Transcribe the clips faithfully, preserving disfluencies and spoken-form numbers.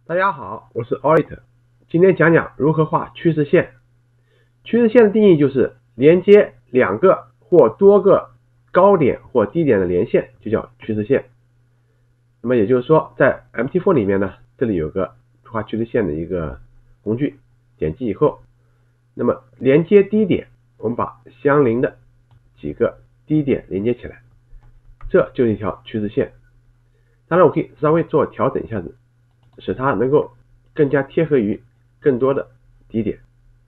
大家好，我是 Oliver， 今天讲讲如何画趋势线。趋势线的定义就是连接两个或多个高点或低点的连线，就叫趋势线。那么也就是说，在 M T 四 里面呢，这里有个画趋势线的一个工具，点击以后，那么连接低点，我们把相邻的几个低点连接起来，这就是一条趋势线。当然我可以稍微做调整一下子，使它能够更加贴合于更多的低点，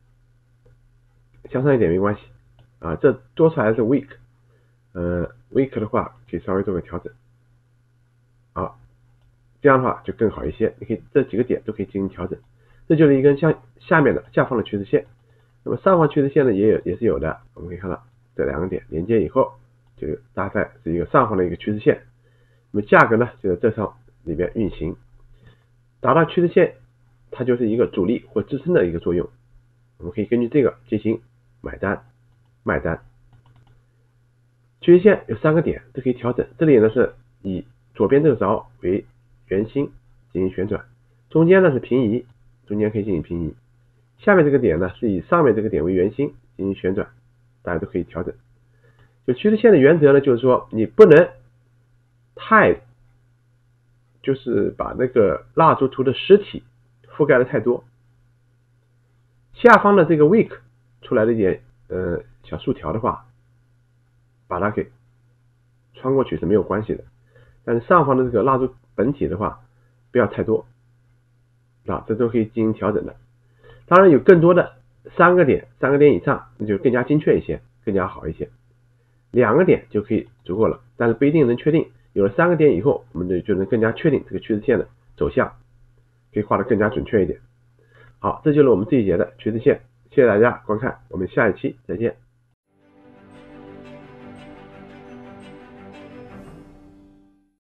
向上一点没关系啊。这多出来的是 weak， 呃 weak 的话可以稍微做个调整，好，这样的话就更好一些。你可以这几个点都可以进行调整。这就是一根向下面的下方的趋势线。那么上方趋势线呢也有也是有的，我们可以看到这两个点连接以后，就大概是一个上方的一个趋势线。那么价格呢就在这上里边运行，达到趋势线，它就是一个阻力或支撑的一个作用。我们可以根据这个进行买单、卖单。趋势线有三个点都可以调整，这里呢是以左边这个轴为圆心进行旋转，中间呢是平移，中间可以进行平移。下面这个点呢是以上面这个点为圆心进行旋转，大家都可以调整。就趋势线的原则呢，就是说你不能太就是把那个蜡烛图的实体覆盖的太多，下方的这个 weak 出来的一点呃小竖条的话，把它给穿过去是没有关系的，但是上方的这个蜡烛本体的话不要太多啊，这都可以进行调整的。当然有更多的三个点三个点以上，那就更加精确一些，更加好一些。两个点就可以足够了，但是不一定能确定。有了三个点以后，我们就就能更加确定这个趋势线的走向，可以画得更加准确一点。好，这就是我们这一节的趋势线，谢谢大家观看，我们下一期再见。